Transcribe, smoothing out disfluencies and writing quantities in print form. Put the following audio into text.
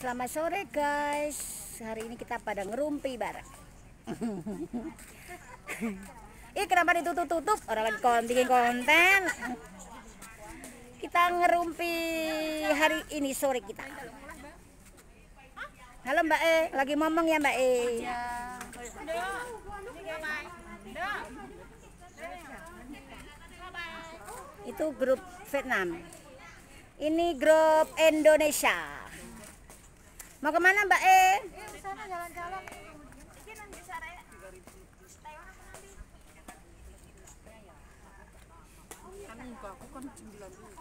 Selamat sore guys. Hari ini kita pada ngerumpi bareng. Ih, kenapa ditutup-tutup? Orang lagi bikin konten. Kita ngerumpi hari ini sore kita. Halo Mbak E, lagi ngomong ya Mbak E. Itu grup Vietnam. Ini grup Indonesia. Mau kemana Mbak E? Di sana jalan-jalan. Aku kan 9 dulu.